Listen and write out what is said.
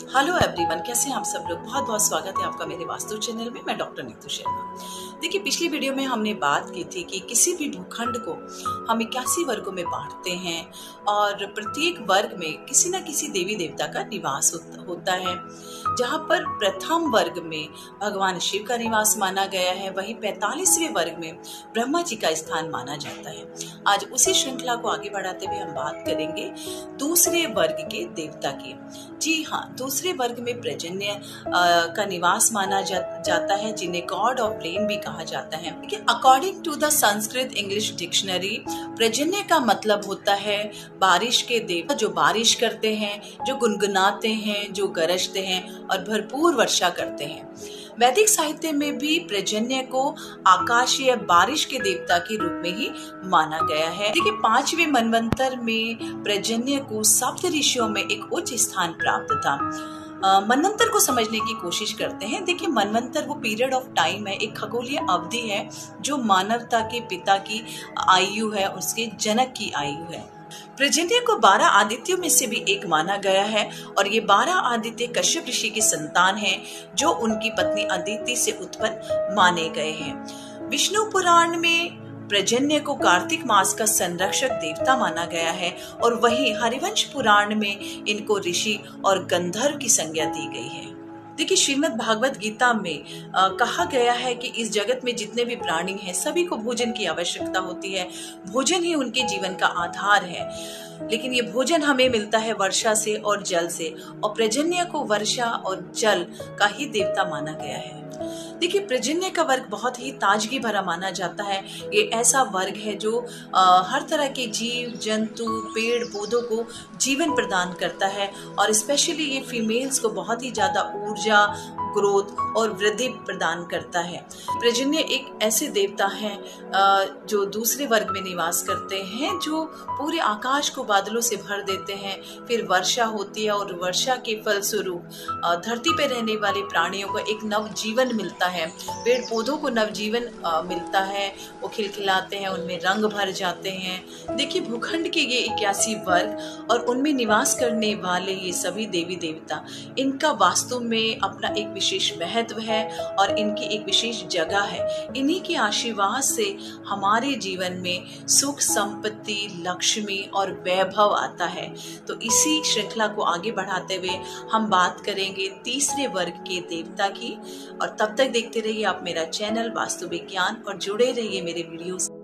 Hello everyone, कैसे हैं आप सब लोग। बहुत बहुत स्वागत है आपका मेरे वास्तु चैनल में। मैं डॉक्टर नीतू शर्मा। देखिए, पिछली वीडियो में हमने बात की थी कि किसी भी भूखंड को हम 81 वर्गों में बांटते हैं और प्रत्येक वर्ग में किसी न किसी देवी देवता का निवास होता है। जहाँ पर प्रथम वर्ग में भगवान शिव का निवास माना गया है, वहीं 45वें वर्ग में ब्रह्मा जी का स्थान माना जाता है। आज उसी श्रृंखला को आगे बढ़ाते हुए हम बात करेंगे दूसरे वर्ग के देवता की। जी हाँ, दूसरे वर्ग में पर्जन्य का निवास माना जाता है, जिन्हें गॉड ऑफ रेन भी कहा जाता है। According to the Sanskrit English dictionary, पर्जन्य का मतलब होता है बारिश के देवता, जो बारिश करते हैं, जो गुनगुनाते हैं, जो गरजते हैं और भरपूर वर्षा करते हैं। वैदिक साहित्य में भी पर्जन्य को आकाशीय बारिश के देवता के रूप में ही माना गया है। देखिए, 5वें मनवंतर में पर्जन्य को सप्त ऋषियों में एक उच्च स्थान प्राप्त था। मनवंतर को समझने की कोशिश करते हैं। देखिए, मनवंतर वो पीरियड ऑफ टाइम है, एक खगोलीय अवधि है जो मानवता के पिता की आयु है, उसके जनक की आयु है। पर्जन्य को 12 आदित्यों में से भी एक माना गया है और ये 12 आदित्य कश्यप ऋषि की संतान हैं, जो उनकी पत्नी अदिति से उत्पन्न माने गए हैं। विष्णु पुराण में पर्जन्य को कार्तिक मास का संरक्षक देवता माना गया है और वहीं हरिवंश पुराण में इनको ऋषि और गंधर्व की संज्ञा दी गई है। देखिए, श्रीमद् भागवत गीता में कहा गया है कि इस जगत में जितने भी प्राणी हैं, सभी को भोजन की आवश्यकता होती है। भोजन ही उनके जीवन का आधार है, लेकिन ये भोजन हमें मिलता है वर्षा से और जल से, और पर्जन्य को वर्षा और जल का ही देवता माना गया है। देखिए, पर्जन्य का वर्ग बहुत ही ताजगी भरा माना जाता है। ये ऐसा वर्ग है जो हर तरह के जीव जंतु, पेड़ पौधों को जीवन प्रदान करता है और स्पेशली ये फीमेल्स को बहुत ही ज्यादा ऊर्जा, ग्रोथ और वृद्धि प्रदान करता है। पर्जन्य एक ऐसे देवता हैं जो दूसरे वर्ग में निवास करते हैं, जो पूरे आकाश को बादलों से भर देते हैं। फिर वर्षा होती है और वर्षा के फलस्वरूप धरती पर रहने वाले प्राणियों को एक नव जीवन मिलता है, पेड़ पौधों को नवजीवन मिलता है, वो खिलखिलाते हैं, उनमें रंग भर जाते हैं। देखिए, भूखंड के ये 81 वर्ग और उनमें निवास करने वाले ये सभी देवी देवता, इनका वास्तव में अपना एक विशेष महत्व है और इनकी एक विशेष जगह है। इन्हीं के आशीर्वाद से हमारे जीवन में सुख, संपत्ति, लक्ष्मी और वैभव आता है। तो इसी श्रृंखला को आगे बढ़ाते हुए हम बात करेंगे तीसरे वर्ग के देवता की। और तब तक देखते रहिए आप मेरा चैनल वास्तु विज्ञान और जुड़े रहिए मेरे वीडियोस।